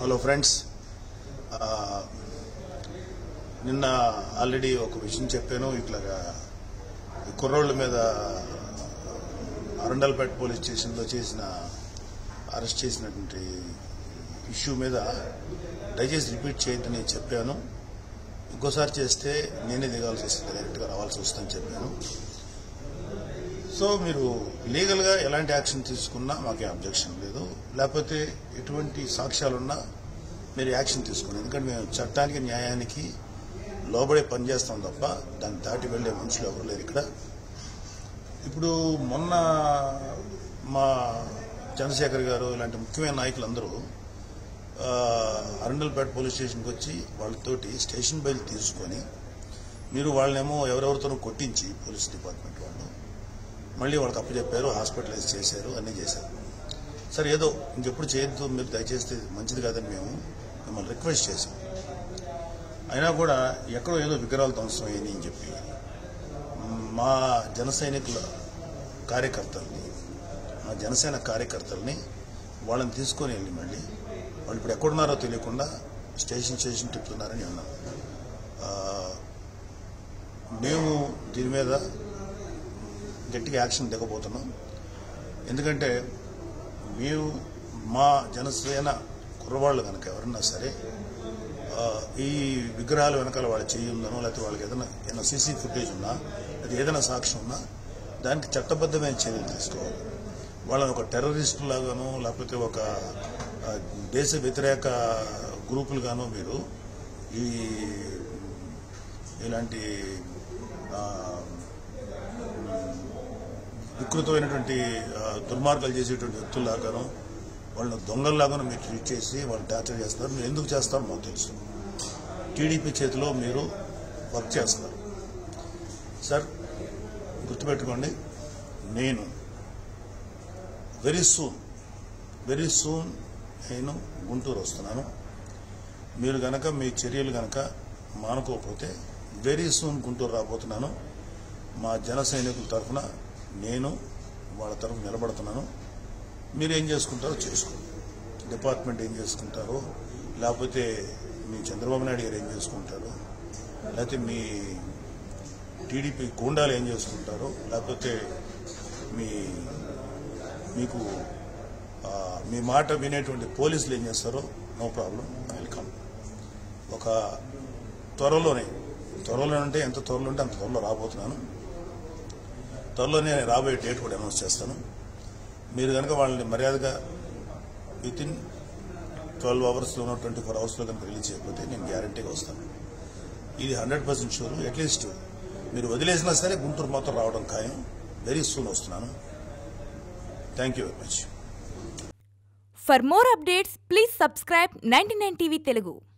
Hello friends, నిన్న already ఒక విషయం చెప్పాను. ఇట్లాగా ఈ కుర్రోళ్ళ మీద అరండల్పేట పోలీస్ స్టేషన్లో అరెస్ట్ చేసినటువంటి ఇష్యూ మీద దయచేసి రిపీట్ చేయొద్దని చెప్పాను. ఇంకోసారి చేస్తే నేనే దిగాల్సి వస్తుంది, డైరెక్ట్గా రావాల్సి వస్తుందని చెప్పాను. సో మీరు లీగల్గా ఎలాంటి యాక్షన్ తీసుకున్నా మాకే అబ్జెక్షన్ లేదు, లేకపోతే ఎటువంటి సాక్ష్యాలున్నా మీరు యాక్షన్ తీసుకుని, ఎందుకంటే మేము చట్టానికి న్యాయానికి లోబడే పనిచేస్తాం తప్ప దాన్ని దాటి వెళ్లే మనుషులు ఎవరు లేరు ఇక్కడ. ఇప్పుడు మొన్న మా చంద్రశేఖర్ గారు ఇలాంటి ముఖ్యమైన నాయకులందరూ అరండల్పేట పోలీస్ స్టేషన్కి వచ్చి వాళ్ళతోటి స్టేషన్ బయలు తీసుకొని మీరు వాళ్ళనేమో ఎవరెవరితోనూ కొట్టించి పోలీస్ డిపార్ట్మెంట్ వాళ్ళు మళ్ళీ వాళ్ళకి అప్పచెప్పారు, హాస్పిటలైజ్ చేశారు, అన్నీ చేశారు. సరే ఏదో ఇంకెప్పుడు చేయొద్దు, మీరు దయచేస్తే మంచిది కాదని మేము మిమ్మల్ని రిక్వెస్ట్ చేశాం. అయినా కూడా ఎక్కడో ఏదో విగ్రహాలు ధ్వంసం అయ్యాయి అని చెప్పి మా జన కార్యకర్తల్ని వాళ్ళని తీసుకొని వెళ్ళి మళ్ళీ వాళ్ళు ఇప్పుడు ఎక్కడున్నారో తెలియకుండా స్టేషన్ తిప్పుతున్నారని అన్నాం. మేము దీని మీద గట్టిగా యాక్షన్ దిగబోతున్నాం. ఎందుకంటే మేము మా జనసేన కుర్రవాళ్ళు కనుక ఎవరన్నా సరే ఈ విగ్రహాల వెనకాల వాళ్ళు చేయుందనో, లేకపోతే వాళ్ళకి ఏదైనా సీసీ ఫుటేజ్ ఉన్నా, లేదా ఏదైనా సాక్ష్యం ఉన్నా దానికి చట్టబద్ధమైన చర్యలు తీసుకోవాలి. వాళ్ళని ఒక టెర్రరిస్టు లాగానో, లేకపోతే ఒక దేశ వ్యతిరేక గ్రూపులుగానో మీరు ఇలాంటి వికృతమైనటువంటి దుర్మార్గాలు చేసేటువంటి వ్యక్తుల్లాగానో, వాళ్ళని దొంగల్లాగానో మీరు ట్రీట్ చేసి వాళ్ళు టార్చర్ చేస్తారు. మీరు ఎందుకు చేస్తారో మాకు తెలుసు. టీడీపీ చేతిలో మీరు వర్క్ చేస్తారు. సార్ గుర్తుపెట్టుకోండి, నేను వెరీ సూన్ నేను గుంటూరు వస్తున్నాను. మీరు గనక మీ చర్యలు గనక మానుకోకపోతే వెరీ సూన్ గుంటూరు రాబోతున్నాను. మా జన సైనికుల తరఫున నేను వాళ్ళ తరఫున నిలబడుతున్నాను. మీరు ఏం చేసుకుంటారో చేసుకోండి. డిపార్ట్మెంట్ ఏం చేసుకుంటారో, లేకపోతే మీ చంద్రబాబు నాయుడు గారు ఏం చేసుకుంటారో, లేకపోతే మీ టీడీపీ గూండాలు ఏం చేసుకుంటారో, లేకపోతే మీకు మీ మాట వినేటువంటి పోలీసులు ఏం చేస్తారో, నో ప్రాబ్లం, వెల్కమ్. ఒక త్వరలోనే అంటే ఎంత త్వరలో ఉంటే అంత త్వరలో రాబోతున్నాను. త్వరలోనే రాబోయే డేట్ కూడా అనౌన్స్ చేస్తాను. మీరు కనుక వాళ్ళని మర్యాదగా వితిన్ 12 అవర్స్లోనో 24 అవర్స్లో కనుక రిలీజ్ చేయకపోతే నేను గ్యారంటీగా వస్తాను. ఇది 100% షూర్. అట్లీస్ట్ మీరు వదిలేసినా సరే గుంటూరు మాత్రం రావడం ఖాయం. వెరీ సూన్ వస్తున్నాను. Thank you very much. For more updates, please subscribe 99 TV Telugu.